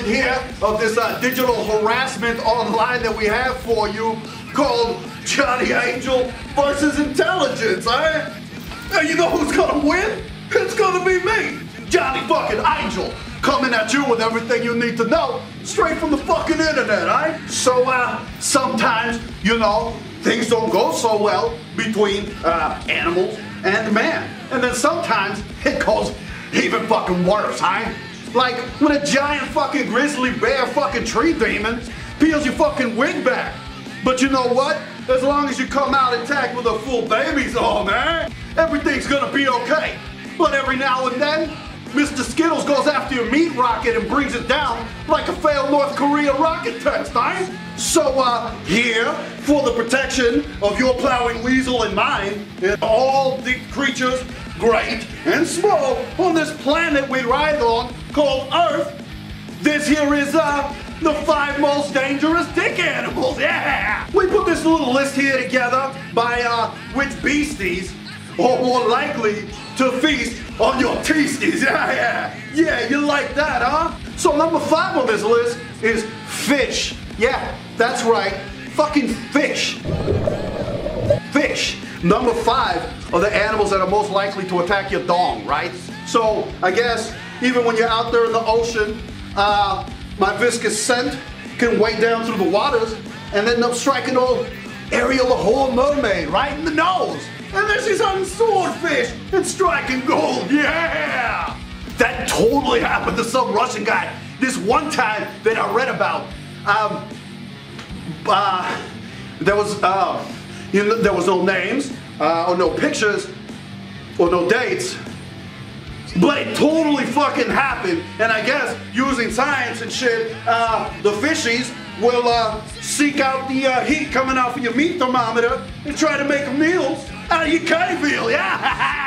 version here of this digital harassment online that we have for you called Johnny Angel versus Intelligence, alright? Now you know who's gonna win? It's gonna be me, Johnny fucking Angel, coming at you with everything you need to know straight from the fucking internet, alright? So sometimes, you know, things don't go so well between animals and man. And then sometimes it goes even fucking worse, huh? Like when a giant fucking grizzly bear fucking tree demon peels your fucking wig back. But you know what? As long as you come out intact with a full baby's on, man, everything's gonna be okay. But every now and then, Mr. Skittles goes after your meat rocket and brings it down like a failed North Korea rocket test, huh? So here, for the protection of your plowing weasel and mine, and all the creatures, great and small, on this planet we ride on called Earth, this here is the 5 most dangerous dick animals, yeah! We put this little list here together by which beasties are more likely to feast on your teasties, yeah, you like that, huh? So number 5 on this list is fish. Yeah, that's right, fucking fish. Fish. Number 5 are the animals that are most likely to attack your dong, right? So I guess even when you're out there in the ocean, my viscous scent can weigh down through the waters and end up striking old Ariel the whole mermaid right in the nose. And then she's hunting swordfish and striking gold, yeah! That totally happened to some Russian guy this one time that I read about. There was no names, or no pictures, or no dates, but it totally fucking happened. And I guess using science and shit, the fishies will seek out the heat coming out from your meat thermometer and try to make meals out of your cave eel, yeah!